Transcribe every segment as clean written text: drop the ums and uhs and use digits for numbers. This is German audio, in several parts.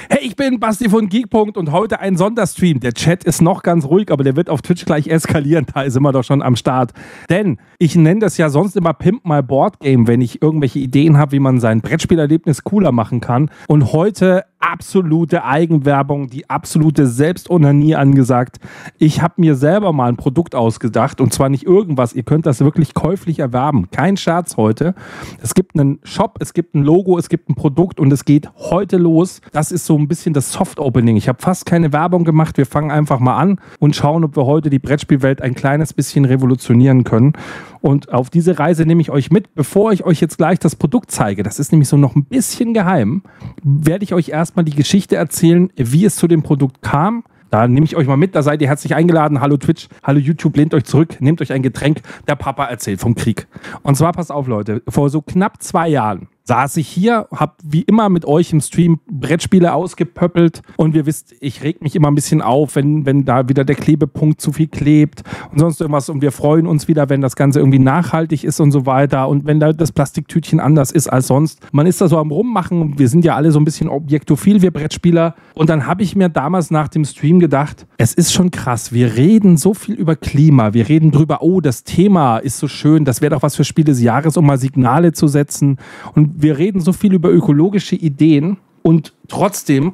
Hey, ich bin Basti von Geek.punkt und heute ein Sonderstream. Der Chat ist noch ganz ruhig, aber der wird auf Twitch gleich eskalieren. Da sind wir doch schon am Start. Denn ich nenne das ja sonst immer Pimp My Board Game, wenn ich irgendwelche Ideen habe, wie man sein Brettspielerlebnis cooler machen kann. Und heute absolute Eigenwerbung, die absolute Selbstunanie angesagt. Ich habe mir selber mal ein Produkt ausgedacht und zwar nicht irgendwas. Ihr könnt das wirklich käuflich erwerben. Kein Scherz heute. Es gibt einen Shop, es gibt ein Logo, es gibt ein Produkt und es geht heute los. Das ist so ein bisschen das Soft-Opening. Ich habe fast keine Werbung gemacht. Wir fangen einfach mal an und schauen, ob wir heute die Brettspielwelt ein kleines bisschen revolutionieren können. Und auf diese Reise nehme ich euch mit, bevor ich euch jetzt gleich das Produkt zeige. Das ist nämlich so noch ein bisschen geheim. Werde ich euch erstmal die Geschichte erzählen, wie es zu dem Produkt kam. Da nehme ich euch mal mit, da seid ihr herzlich eingeladen. Hallo Twitch, hallo YouTube, lehnt euch zurück, nehmt euch ein Getränk. Der Papa erzählt vom Krieg. Und zwar, passt auf Leute, vor so knapp 2 Jahren saß ich hier, habe wie immer mit euch im Stream Brettspiele ausgepöppelt und ihr wisst, ich reg mich immer ein bisschen auf, wenn da wieder der Klebepunkt zu viel klebt und sonst irgendwas und wir freuen uns wieder, wenn das Ganze irgendwie nachhaltig ist und so weiter und wenn da das Plastiktütchen anders ist als sonst. Man ist da so am Rummachen, wir sind ja alle so ein bisschen objektophil, wir Brettspieler, und dann habe ich mir damals nach dem Stream gedacht, es ist schon krass, wir reden so viel über Klima, wir reden drüber, oh, das Thema ist so schön, das wäre doch was für Spiel des Jahres, um mal Signale zu setzen, und wir reden so viel über ökologische Ideen und trotzdem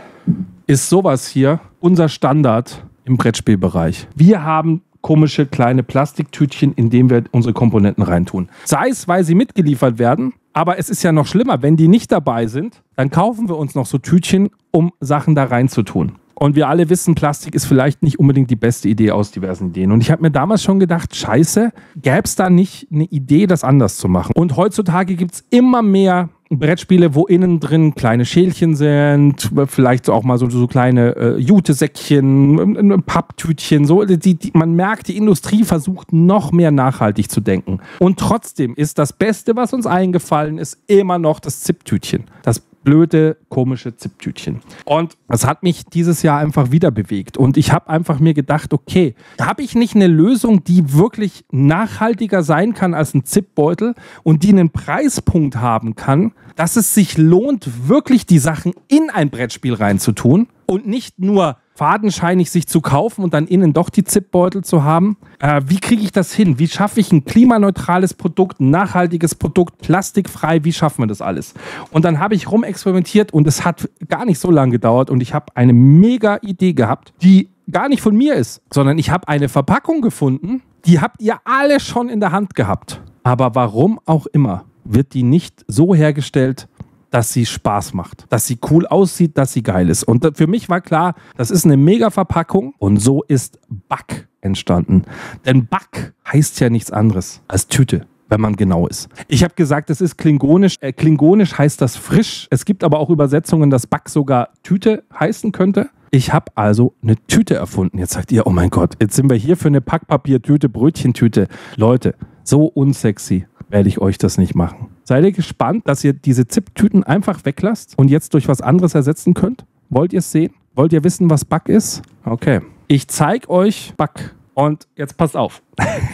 ist sowas hier unser Standard im Brettspielbereich. Wir haben komische kleine Plastiktütchen, in denen wir unsere Komponenten reintun. Sei es, weil sie mitgeliefert werden, aber es ist ja noch schlimmer, wenn die nicht dabei sind, dann kaufen wir uns noch so Tütchen, um Sachen da reinzutun. Und wir alle wissen, Plastik ist vielleicht nicht unbedingt die beste Idee aus diversen Ideen. Und ich habe mir damals schon gedacht, scheiße, gäbe es da nicht eine Idee, das anders zu machen? Und heutzutage gibt es immer mehr Brettspiele, wo innen drin kleine Schälchen sind, vielleicht auch mal so kleine Jutesäckchen, Papptütchen, so. Man merkt, die Industrie versucht noch mehr nachhaltig zu denken. Und trotzdem ist das Beste, was uns eingefallen ist, immer noch das Zipptütchen. Das blöde, komische Zipptütchen. Und das hat mich dieses Jahr einfach wieder bewegt. Und ich habe einfach mir gedacht, okay, habe ich nicht eine Lösung, die wirklich nachhaltiger sein kann als ein Zipbeutel und die einen Preispunkt haben kann, dass es sich lohnt, wirklich die Sachen in ein Brettspiel reinzutun und nicht nur fadenscheinig sich zu kaufen und dann innen doch die Zipbeutel zu haben. Wie kriege ich das hin? Wie schaffe ich ein klimaneutrales Produkt, ein nachhaltiges Produkt, plastikfrei? Wie schaffen wir das alles? Und dann habe ich rumexperimentiert und es hat gar nicht so lange gedauert und ich habe eine mega Idee gehabt, die gar nicht von mir ist, sondern ich habe eine Verpackung gefunden, die habt ihr alle schon in der Hand gehabt. Aber warum auch immer wird die nicht so hergestellt, dass sie Spaß macht, dass sie cool aussieht, dass sie geil ist. Und für mich war klar, das ist eine Mega-Verpackung und so ist Bak entstanden. Denn Bak heißt ja nichts anderes als Tüte, wenn man genau ist. Ich habe gesagt, es ist klingonisch. Klingonisch heißt das frisch. Es gibt aber auch Übersetzungen, dass Bak sogar Tüte heißen könnte. Ich habe also eine Tüte erfunden. Jetzt sagt ihr, oh mein Gott, jetzt sind wir hier für eine Packpapiertüte, Brötchentüte. Leute, so unsexy werde ich euch das nicht machen. Seid ihr gespannt, dass ihr diese Zipptüten einfach weglasst und jetzt durch was anderes ersetzen könnt? Wollt ihr es sehen? Wollt ihr wissen, was Bak ist? Okay. Ich zeige euch Bak. Und jetzt passt auf.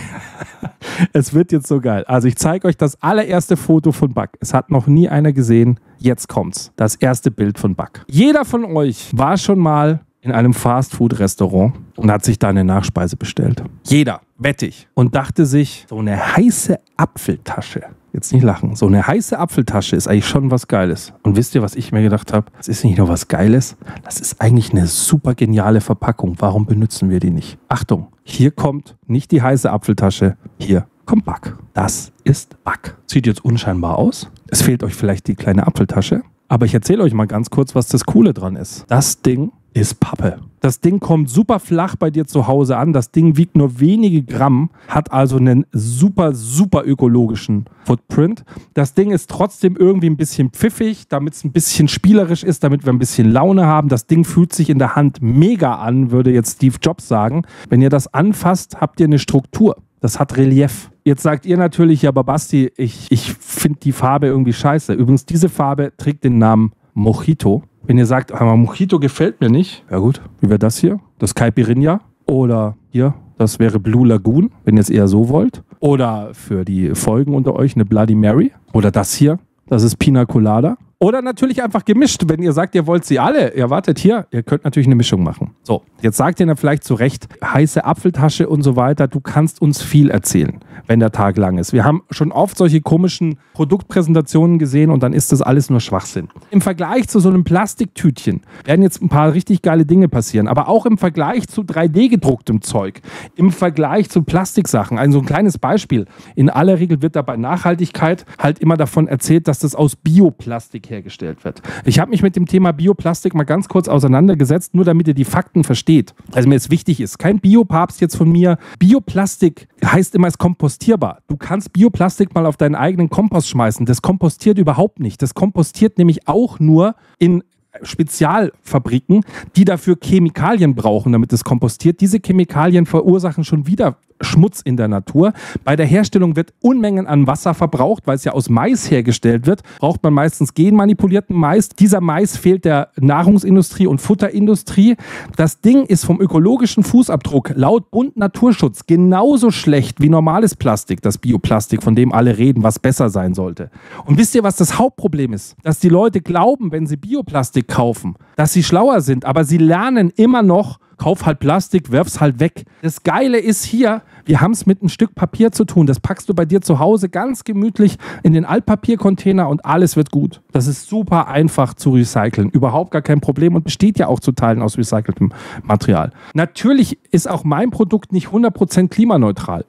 Es wird jetzt so geil. Also ich zeige euch das allererste Foto von Bak. Es hat noch nie einer gesehen. Jetzt kommt's. Das erste Bild von Bak. Jeder von euch war schon mal in einem Fastfood-Restaurant und hat sich da eine Nachspeise bestellt. Jeder, wette ich. Und dachte sich, so eine heiße Apfeltasche. Jetzt nicht lachen. So eine heiße Apfeltasche ist eigentlich schon was Geiles. Und wisst ihr, was ich mir gedacht habe? Das ist nicht nur was Geiles, das ist eigentlich eine super geniale Verpackung. Warum benutzen wir die nicht? Achtung, hier kommt nicht die heiße Apfeltasche, hier kommt Bak. Das ist Bak. Sieht jetzt unscheinbar aus. Es fehlt euch vielleicht die kleine Apfeltasche. Aber ich erzähle euch mal ganz kurz, was das Coole dran ist. Das Ding ist Pappe. Das Ding kommt super flach bei dir zu Hause an. Das Ding wiegt nur wenige Gramm, hat also einen super, super ökologischen Footprint. Das Ding ist trotzdem irgendwie ein bisschen pfiffig, damit es ein bisschen spielerisch ist, damit wir ein bisschen Laune haben. Das Ding fühlt sich in der Hand mega an, würde jetzt Steve Jobs sagen. Wenn ihr das anfasst, habt ihr eine Struktur. Das hat Relief. Jetzt sagt ihr natürlich, ja, aber Basti, ich finde die Farbe irgendwie scheiße. Übrigens, diese Farbe trägt den Namen Mojito. Wenn ihr sagt, aber Mojito gefällt mir nicht, ja gut, wie wäre das hier? Das Caipirinha. Oder hier, das wäre Blue Lagoon, wenn ihr es eher so wollt. Oder für die Folgen unter euch eine Bloody Mary. Oder das hier, das ist Pina Colada. Oder natürlich einfach gemischt, wenn ihr sagt, ihr wollt sie alle. Ja, wartet hier, ihr könnt natürlich eine Mischung machen. So, jetzt sagt ihr dann vielleicht zu Recht, heiße Apfeltasche und so weiter. Du kannst uns viel erzählen, wenn der Tag lang ist. Wir haben schon oft solche komischen Produktpräsentationen gesehen und dann ist das alles nur Schwachsinn. Im Vergleich zu so einem Plastiktütchen werden jetzt ein paar richtig geile Dinge passieren, aber auch im Vergleich zu 3D-gedrucktem Zeug, im Vergleich zu Plastiksachen. Also ein kleines Beispiel. In aller Regel wird da bei Nachhaltigkeit halt immer davon erzählt, dass das aus Bioplastik hergestellt wird. Ich habe mich mit dem Thema Bioplastik mal ganz kurz auseinandergesetzt, nur damit ihr die Fakten versteht. Also mir jetzt wichtig ist, kein Biopapst jetzt von mir. Bioplastik heißt immer, es ist kompostierbar. Du kannst Bioplastik mal auf deinen eigenen Kompost schmeißen. Das kompostiert überhaupt nicht. Das kompostiert nämlich auch nur in Spezialfabriken, die dafür Chemikalien brauchen, damit es kompostiert. Diese Chemikalien verursachen schon wieder Schmutz in der Natur. Bei der Herstellung wird Unmengen an Wasser verbraucht, weil es ja aus Mais hergestellt wird. Braucht man meistens genmanipulierten Mais. Dieser Mais fehlt der Nahrungsindustrie und Futterindustrie. Das Ding ist vom ökologischen Fußabdruck laut Bund Naturschutz genauso schlecht wie normales Plastik, das Bioplastik, von dem alle reden, was besser sein sollte. Und wisst ihr, was das Hauptproblem ist? Dass die Leute glauben, wenn sie Bioplastik kaufen, dass sie schlauer sind, aber sie lernen immer noch, kauf halt Plastik, werf's halt weg. Das Geile ist hier, wir haben es mit einem Stück Papier zu tun. Das packst du bei dir zu Hause ganz gemütlich in den Altpapiercontainer und alles wird gut. Das ist super einfach zu recyceln. Überhaupt gar kein Problem und besteht ja auch zu Teilen aus recyceltem Material. Natürlich ist auch mein Produkt nicht 100% klimaneutral.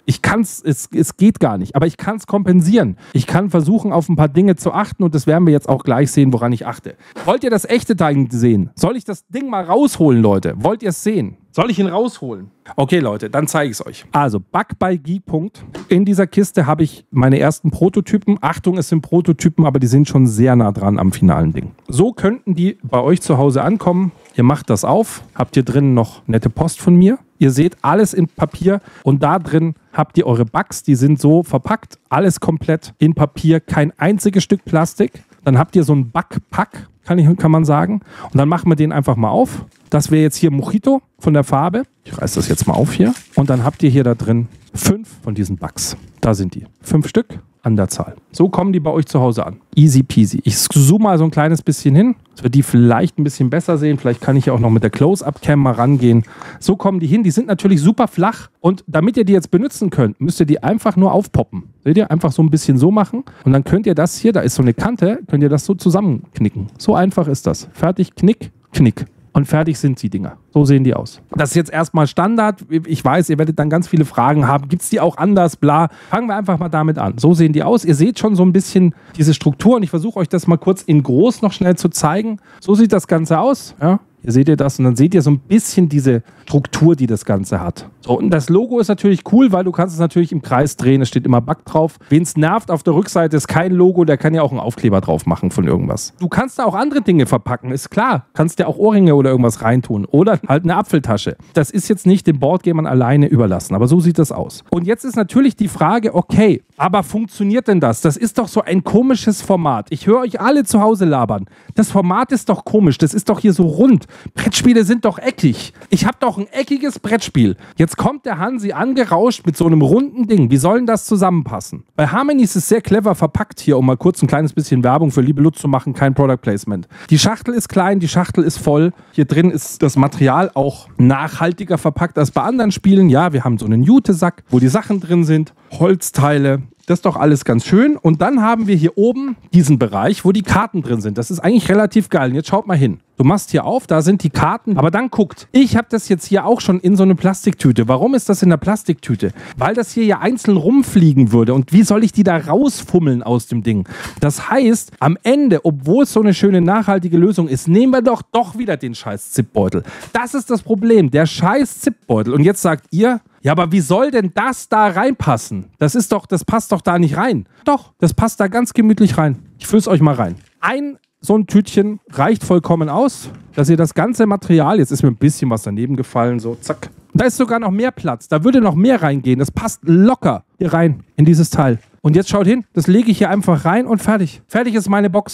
Es geht gar nicht, aber ich kann es kompensieren. Ich kann versuchen, auf ein paar Dinge zu achten und das werden wir jetzt auch gleich sehen, woran ich achte. Wollt ihr das echte Teil sehen? Soll ich das Ding mal rausholen, Leute? Wollt ihr es sehen? Soll ich ihn rausholen? Okay, Leute, dann zeige ich es euch. Also, Back by Geek. In dieser Kiste habe ich meine ersten Prototypen. Achtung, es sind Prototypen, aber die sind schon sehr nah dran am finalen Ding. So könnten die bei euch zu Hause ankommen. Ihr macht das auf, habt hier drin noch nette Post von mir. Ihr seht alles in Papier und da drin habt ihr eure Bugs, die sind so verpackt, alles komplett in Papier, kein einziges Stück Plastik. Dann habt ihr so einen Backpack, kann man sagen. Und dann machen wir den einfach mal auf. Das wäre jetzt hier Mojito von der Farbe. Ich reiße das jetzt mal auf hier. Und dann habt ihr hier da drin 5 von diesen Bugs. Da sind die. 5 Stück an der Zahl. So kommen die bei euch zu Hause an. Easy peasy. Ich zoome mal so ein kleines bisschen hin, dass wir die vielleicht ein bisschen besser sehen. Vielleicht kann ich ja auch noch mit der Close-Up-Cam mal rangehen. So kommen die hin. Die sind natürlich super flach. Und damit ihr die jetzt benutzen könnt, müsst ihr die einfach nur aufpoppen. Seht ihr? Einfach so ein bisschen so machen. Und dann könnt ihr das hier, da ist so eine Kante, könnt ihr das so zusammenknicken. So einfach ist das. Fertig, knick, knick. Und fertig sind die Dinger. So sehen die aus. Das ist jetzt erstmal Standard. Ich weiß, ihr werdet dann ganz viele Fragen haben. Gibt es die auch anders? Bla. Fangen wir einfach mal damit an. So sehen die aus. Ihr seht schon so ein bisschen diese Struktur. Und ich versuche euch das mal kurz in groß noch schnell zu zeigen. So sieht das Ganze aus. Ja. Hier seht ihr das und dann seht ihr so ein bisschen diese Struktur, die das Ganze hat. So, und das Logo ist natürlich cool, weil du kannst es natürlich im Kreis drehen. Es steht immer Back drauf. Wen es nervt, auf der Rückseite ist kein Logo, der kann ja auch einen Aufkleber drauf machen von irgendwas. Du kannst da auch andere Dinge verpacken, ist klar. Kannst ja auch Ohrringe oder irgendwas reintun oder halt eine Apfeltasche. Das ist jetzt nicht den Boardgamern alleine überlassen, aber so sieht das aus. Und jetzt ist natürlich die Frage, okay, aber funktioniert denn das? Das ist doch so ein komisches Format. Ich höre euch alle zu Hause labern. Das Format ist doch komisch, das ist doch hier so rund. Brettspiele sind doch eckig. Ich habe doch ein eckiges Brettspiel. Jetzt kommt der Hansi angerauscht mit so einem runden Ding. Wie soll denn das zusammenpassen? Bei Harmony ist es sehr clever verpackt hier, um mal kurz ein kleines bisschen Werbung für Liebe Lutz zu machen. Kein Product Placement. Die Schachtel ist klein, die Schachtel ist voll. Hier drin ist das Material auch nachhaltiger verpackt als bei anderen Spielen. Ja, wir haben so einen Jutesack, wo die Sachen drin sind. Holzteile. Das ist doch alles ganz schön. Und dann haben wir hier oben diesen Bereich, wo die Karten drin sind. Das ist eigentlich relativ geil. Und jetzt schaut mal hin. Du machst hier auf, da sind die Karten. Aber dann guckt, ich habe das jetzt hier auch schon in so eine Plastiktüte. Warum ist das in der Plastiktüte? Weil das hier ja einzeln rumfliegen würde. Und wie soll ich die da rausfummeln aus dem Ding? Das heißt, am Ende, obwohl es so eine schöne nachhaltige Lösung ist, nehmen wir doch wieder den scheiß Zipbeutel. Das ist das Problem, der scheiß Zipbeutel. Und jetzt sagt ihr, ja, aber wie soll denn das da reinpassen? Das passt doch da nicht rein. Doch, das passt da ganz gemütlich rein. Ich fülle es euch mal rein. So ein Tütchen reicht vollkommen aus, dass ihr das ganze Material, jetzt ist mir ein bisschen was daneben gefallen, so zack. Da ist sogar noch mehr Platz, da würde noch mehr reingehen. Das passt locker hier rein in dieses Teil. Und jetzt schaut hin, das lege ich hier einfach rein und fertig. Fertig ist meine Box.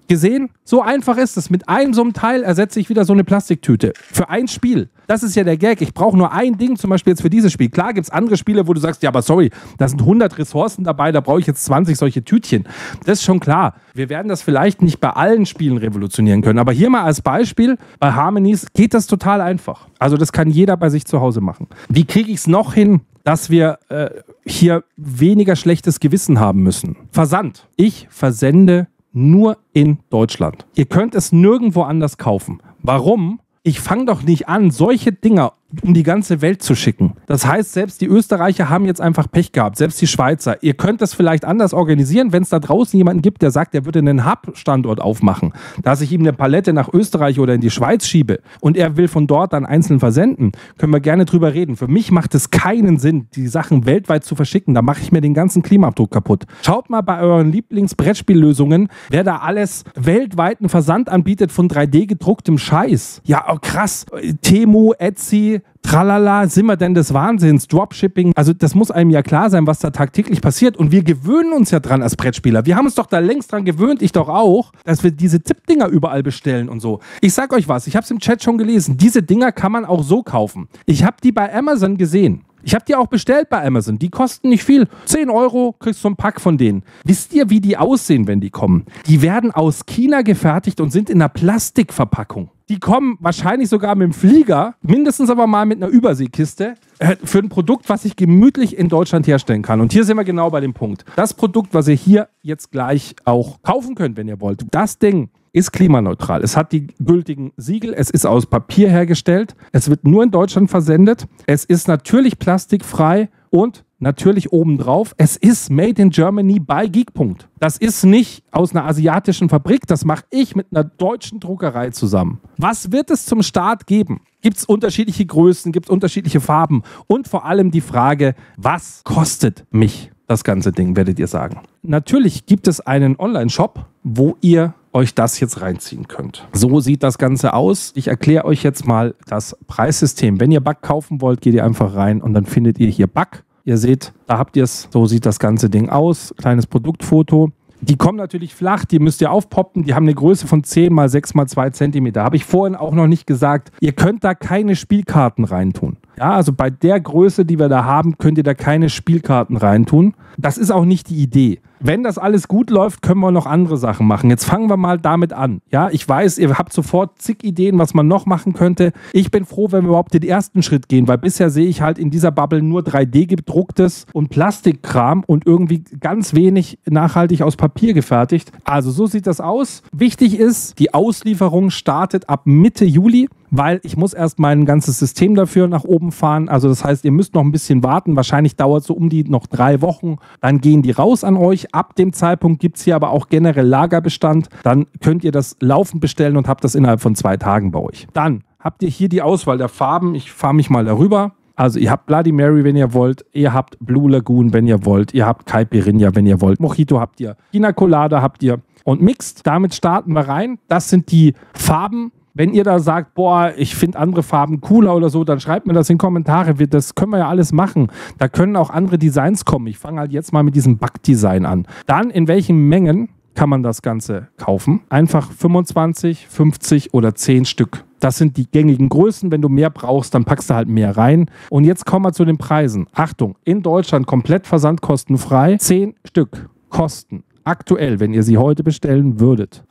Gesehen? So einfach ist es. Mit einem so einem Teil ersetze ich wieder so eine Plastiktüte. Für ein Spiel. Das ist ja der Gag. Ich brauche nur ein Ding, zum Beispiel jetzt für dieses Spiel. Klar gibt es andere Spiele, wo du sagst, ja, aber sorry, da sind 100 Ressourcen dabei, da brauche ich jetzt 20 solche Tütchen. Das ist schon klar. Wir werden das vielleicht nicht bei allen Spielen revolutionieren können. Aber hier mal als Beispiel, bei Harmonies geht das total einfach. Also das kann jeder bei sich zu Hause machen. Wie kriege ich es noch hin, dass wir hier weniger schlechtes Gewissen haben müssen? Versand. Ich versende nur in Deutschland. Ihr könnt es nirgendwo anders kaufen. Warum? Ich fange doch nicht an, solche Dinger um die ganze Welt zu schicken. Das heißt, selbst die Österreicher haben jetzt einfach Pech gehabt, selbst die Schweizer. Ihr könnt das vielleicht anders organisieren, wenn es da draußen jemanden gibt, der sagt, er würde einen Hub-Standort aufmachen, dass ich ihm eine Palette nach Österreich oder in die Schweiz schiebe und er will von dort dann einzeln versenden, können wir gerne drüber reden. Für mich macht es keinen Sinn, die Sachen weltweit zu verschicken. Da mache ich mir den ganzen Klimaabdruck kaputt. Schaut mal bei euren Lieblings-Brettspiellösungen, wer da alles weltweiten Versand anbietet von 3D gedrucktem Scheiß. Ja, oh, krass. Temu, Etsy, tralala, sind wir denn des Wahnsinns? Dropshipping, also das muss einem ja klar sein, was da tagtäglich passiert. Und wir gewöhnen uns ja dran als Brettspieler. Wir haben uns doch da längst dran gewöhnt, ich doch auch, dass wir diese Tippdinger überall bestellen und so. Ich sag euch was, ich habe es im Chat schon gelesen. Diese Dinger kann man auch so kaufen. Ich habe die bei Amazon gesehen. Ich habe die auch bestellt bei Amazon. Die kosten nicht viel. 10 € kriegst du ein Pack von denen. Wisst ihr, wie die aussehen, wenn die kommen? Die werden aus China gefertigt und sind in einer Plastikverpackung. Die kommen wahrscheinlich sogar mit dem Flieger, mindestens aber mal mit einer Überseekiste, für ein Produkt, was ich gemütlich in Deutschland herstellen kann. Und hier sind wir genau bei dem Punkt. Das Produkt, was ihr hier jetzt gleich auch kaufen könnt, wenn ihr wollt, das Ding ist klimaneutral. Es hat die gültigen Siegel, es ist aus Papier hergestellt, es wird nur in Deutschland versendet, es ist natürlich plastikfrei und natürlich obendrauf, es ist Made in Germany by Geek.de. Das ist nicht aus einer asiatischen Fabrik, das mache ich mit einer deutschen Druckerei zusammen. Was wird es zum Start geben? Gibt es unterschiedliche Größen, gibt es unterschiedliche Farben und vor allem die Frage, was kostet mich das ganze Ding, werdet ihr sagen. Natürlich gibt es einen Online-Shop, wo ihr euch das jetzt reinziehen könnt. So sieht das Ganze aus. Ich erkläre euch jetzt mal das Preissystem. Wenn ihr Bug kaufen wollt, geht ihr einfach rein und dann findet ihr hier Bug. Ihr seht, da habt ihr es. So sieht das ganze Ding aus. Kleines Produktfoto. Die kommen natürlich flach, die müsst ihr aufpoppen. Die haben eine Größe von 10 x 6 x 2 cm. Habe ich vorhin auch noch nicht gesagt. Ihr könnt da keine Spielkarten reintun. Ja, also bei der Größe, die wir da haben, könnt ihr da keine Spielkarten reintun. Das ist auch nicht die Idee. Wenn das alles gut läuft, können wir noch andere Sachen machen. Jetzt fangen wir mal damit an. Ja, ich weiß, ihr habt sofort zig Ideen, was man noch machen könnte. Ich bin froh, wenn wir überhaupt den ersten Schritt gehen, weil bisher sehe ich halt in dieser Bubble nur 3D-gedrucktes und Plastikkram und irgendwie ganz wenig nachhaltig aus Papier gefertigt. Also so sieht das aus. Wichtig ist, die Auslieferung startet ab Mitte Juli, weil ich muss erst mein ganzes System dafür nach oben fahren. Also das heißt, ihr müsst noch ein bisschen warten. Wahrscheinlich dauert es so um die noch 3 Wochen. Dann gehen die raus an euch. Ab dem Zeitpunkt gibt es hier aber auch generell Lagerbestand. Dann könnt ihr das laufend bestellen und habt das innerhalb von 2 Tagen bei euch. Dann habt ihr hier die Auswahl der Farben. Ich fahre mich mal darüber. Also ihr habt Bloody Mary, wenn ihr wollt. Ihr habt Blue Lagoon, wenn ihr wollt. Ihr habt Caipirinha, wenn ihr wollt. Mojito habt ihr. Pina Colada habt ihr. Und Mixed, damit starten wir rein. Das sind die Farben. Wenn ihr da sagt, boah, ich finde andere Farben cooler oder so, dann schreibt mir das in Kommentare. Das können wir ja alles machen. Da können auch andere Designs kommen. Ich fange halt jetzt mal mit diesem Backdesign an. Dann, in welchen Mengen kann man das Ganze kaufen? Einfach 25, 50 oder 10 Stück. Das sind die gängigen Größen. Wenn du mehr brauchst, dann packst du halt mehr rein. Und jetzt kommen wir zu den Preisen. Achtung, in Deutschland komplett versandkostenfrei. 10 Stück kosten aktuell, wenn ihr sie heute bestellen würdet,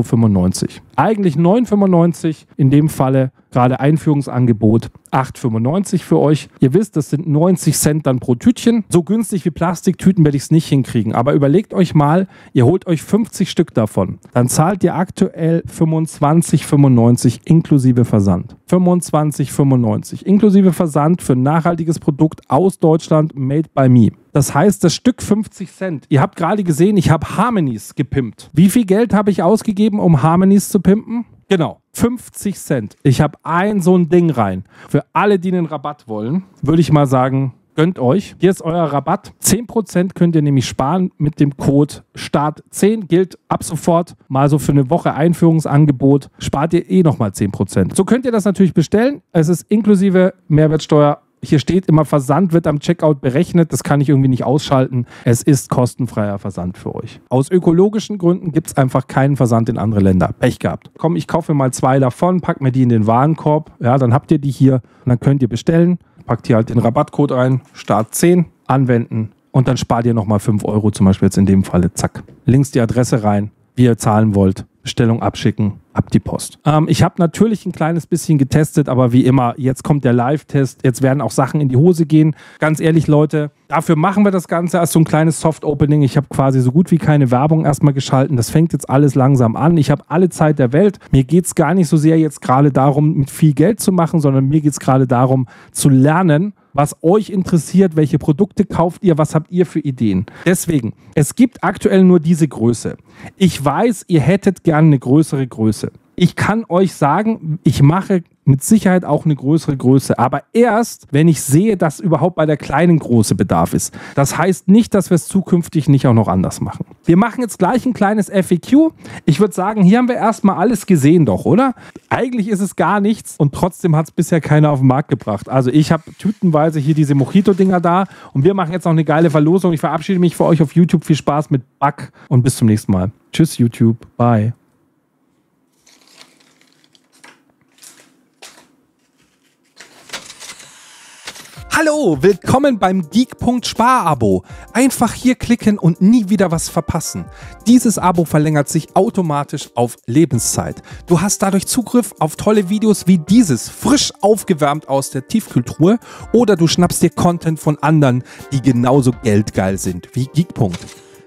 8,95 €. Eigentlich 9,95 €, in dem Falle gerade Einführungsangebot 8,95 € für euch. Ihr wisst, das sind 90 Cent dann pro Tütchen. So günstig wie Plastiktüten werde ich es nicht hinkriegen. Aber überlegt euch mal, ihr holt euch 50 Stück davon. Dann zahlt ihr aktuell 25,95 € inklusive Versand. 25,95 € inklusive Versand für ein nachhaltiges Produkt aus Deutschland, made by me. Das heißt, das Stück 50 Cent. Ihr habt gerade gesehen, ich habe Harmonies gepimpt. Wie viel Geld habe ich ausgegeben, um Harmonies zu pimpen? Genau, 50 Cent. Ich habe so ein Ding rein. Für alle, die einen Rabatt wollen, würde ich mal sagen, gönnt euch. Hier ist euer Rabatt. 10% könnt ihr nämlich sparen mit dem Code START10. Gilt ab sofort mal so für eine Woche Einführungsangebot. Spart ihr nochmal 10%. So könnt ihr das natürlich bestellen. Es ist inklusive Mehrwertsteuer Hier steht immer, Versand wird am Checkout berechnet. Das kann ich irgendwie nicht ausschalten. Es ist kostenfreier Versand für euch. Aus ökologischen Gründen gibt es einfach keinen Versand in andere Länder. Pech gehabt. Komm, ich kaufe mir mal 2 davon, pack mir die in den Warenkorb. Ja, dann habt ihr die hier und dann könnt ihr bestellen. Packt hier halt den Rabattcode ein, Start 10, anwenden und dann spart ihr nochmal 5 Euro, zum Beispiel jetzt in dem Falle. Zack. Links die Adresse rein, wie ihr zahlen wollt. Bestellung abschicken, ab die Post. Ich habe natürlich ein kleines bisschen getestet, aber wie immer, jetzt kommt der Live-Test, jetzt werden auch Sachen in die Hose gehen. Ganz ehrlich, Leute, dafür machen wir das Ganze als so ein kleines Soft-Opening. Ich habe quasi so gut wie keine Werbung erstmal geschalten. Das fängt jetzt alles langsam an. Ich habe alle Zeit der Welt. Mir geht es gar nicht so sehr jetzt gerade darum, mit viel Geld zu machen, sondern mir geht es gerade darum, zu lernen, was euch interessiert, welche Produkte kauft ihr, was habt ihr für Ideen. Deswegen, es gibt aktuell nur diese Größe. Ich weiß, ihr hättet gerne eine größere Größe. Ich kann euch sagen, ich mache mit Sicherheit auch eine größere Größe, aber erst, wenn ich sehe, dass überhaupt bei der kleinen Größe Bedarf ist. Das heißt nicht, dass wir es zukünftig nicht auch noch anders machen. Wir machen jetzt gleich ein kleines FAQ. Ich würde sagen, hier haben wir erstmal alles gesehen doch, oder? Eigentlich ist es gar nichts und trotzdem hat es bisher keiner auf den Markt gebracht. Also ich habe tütenweise hier diese Mojito-Dinger da und wir machen jetzt noch eine geile Verlosung. Ich verabschiede mich für euch auf YouTube. Viel Spaß mit Bug und bis zum nächsten Mal. Tschüss YouTube. Bye. Hallo, willkommen beim Geek.Spar-Abo. Einfach hier klicken und nie wieder was verpassen. Dieses Abo verlängert sich automatisch auf Lebenszeit. Du hast dadurch Zugriff auf tolle Videos wie dieses, frisch aufgewärmt aus der Tiefkühltruhe, oder du schnappst dir Content von anderen, die genauso geldgeil sind wie Geek.